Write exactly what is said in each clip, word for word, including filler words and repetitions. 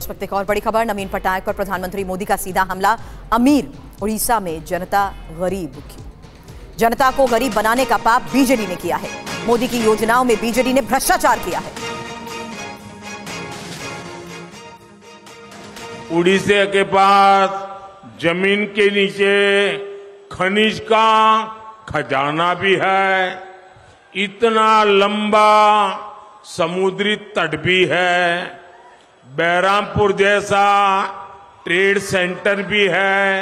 इस वक्त एक और बड़ी खबर, नवीन पटनायक पर प्रधानमंत्री मोदी का सीधा हमला। अमीर उड़ीसा में जनता गरीब की जनता को गरीब बनाने का पाप बीजेडी ने किया है। मोदी की योजनाओं में बीजेडी ने भ्रष्टाचार किया है। उड़ीसा के पास जमीन के नीचे खनिज का खजाना भी है, इतना लंबा समुद्री तट भी है, बैरामपुर जैसा ट्रेड सेंटर भी है,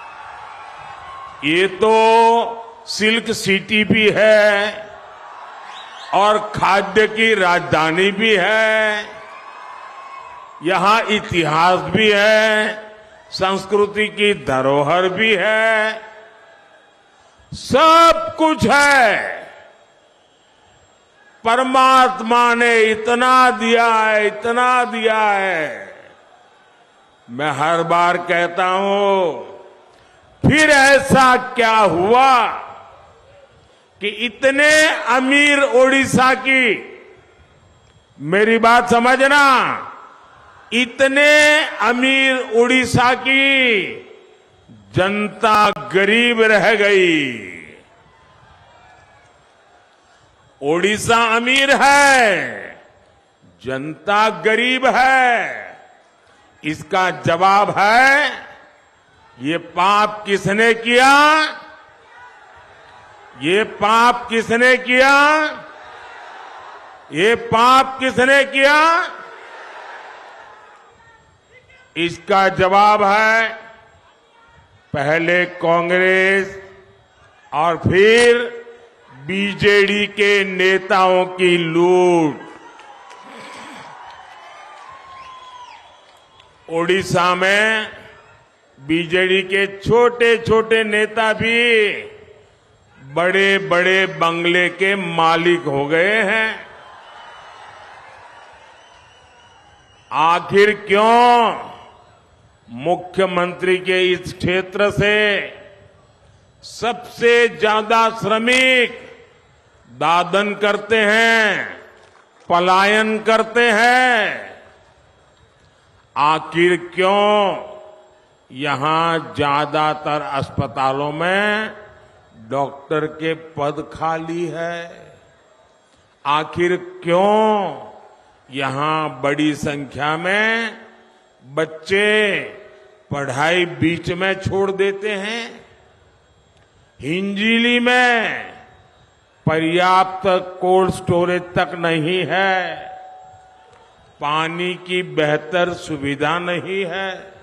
ये तो सिल्क सिटी भी है और खाद्य की राजधानी भी है। यहां इतिहास भी है, संस्कृति की धरोहर भी है, सब कुछ है। परमात्मा ने इतना दिया है, इतना दिया है। मैं हर बार कहता हूं, फिर ऐसा क्या हुआ कि इतने अमीर ओडिशा की, मेरी बात समझना, इतने अमीर उड़ीसा की जनता गरीब रह गई। ओडिशा अमीर है, जनता गरीब है। इसका जवाब है, ये पाप किसने किया? ये पाप किसने किया? ये पाप किसने किया? इसका जवाब है, पहले कांग्रेस और फिर बीजेडी के नेताओं की लूट। ओडिशा में बीजेडी के छोटे छोटे नेता भी बड़े बड़े बंगले के मालिक हो गए हैं। आखिर क्यों? मुख्यमंत्री के इस क्षेत्र से सबसे ज्यादा श्रमिक दादन करते हैं, पलायन करते हैं। आखिर क्यों यहां ज्यादातर अस्पतालों में डॉक्टर के पद खाली है? आखिर क्यों यहां बड़ी संख्या में बच्चे पढ़ाई बीच में छोड़ देते हैं? हिंजीली में पर्याप्त कोल्ड स्टोरेज तक नहीं है, पानी की बेहतर सुविधा नहीं है।